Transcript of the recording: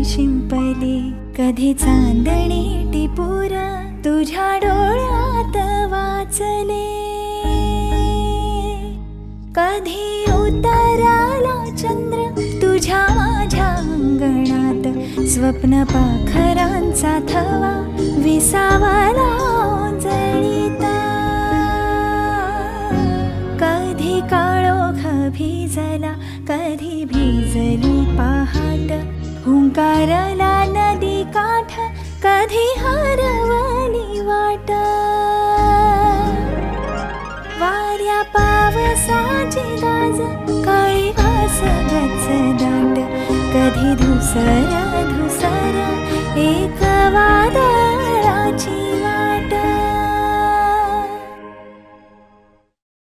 शिंपले, कधी चांदणी टिपूर तुझ्या डोळ्यात वाचले, कधी उतराला चंद्र तुझ्या माझ्या अंगणात, स्वप्न पाखरांचा थवा विसावला जळीता, कधी काळोख भिजला, कधी भिजली पहाट, हुंकारला नदी काठ, कधी हरवली वाट, वाऱ्या पावसाची गाज, काळी वास गच्च दाट, कधी धुसर धुसर एक वादळाची वाट.